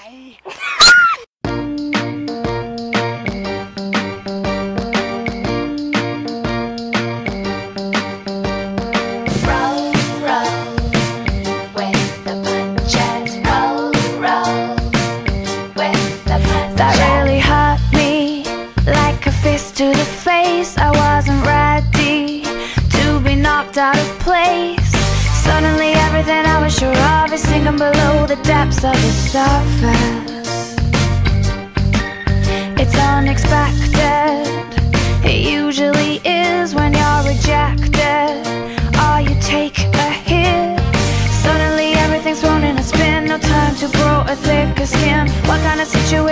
Hey. That really hurt me like a fist to the face. I wasn't ready to be knocked out of place. Suddenly everything I was sure of is sinking below the depths of the surface. It's unexpected, it usually is when you're rejected, or you take a hit. Suddenly everything's thrown in a spin, no time to grow a thicker skin. What kind of situation